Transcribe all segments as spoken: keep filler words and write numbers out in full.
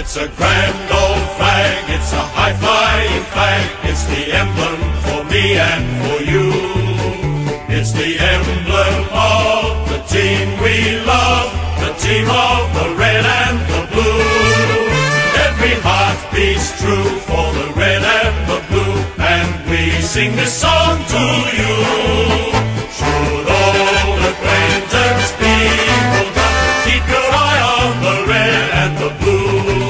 It's a grand old flag, it's a high-flying flag. It's the emblem for me and for you. It's the emblem of the team we love, the team of the red and the blue. Every heart beats true for the red and the blue, and we sing this song to you. Should old acquaintance be forgotten, keep your eye on the red and the blue.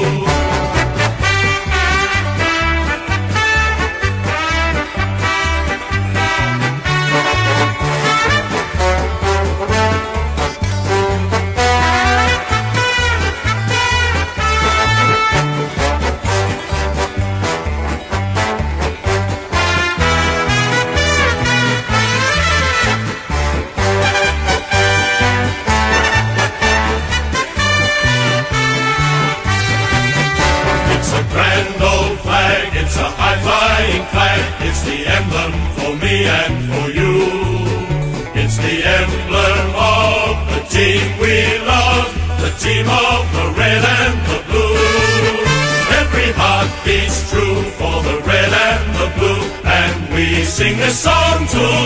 It's a high-flying flag, it's the emblem for me and for you. It's the emblem of the team we love, the team of the red and the blue. Every heart beats true for the red and the blue, and we sing this song to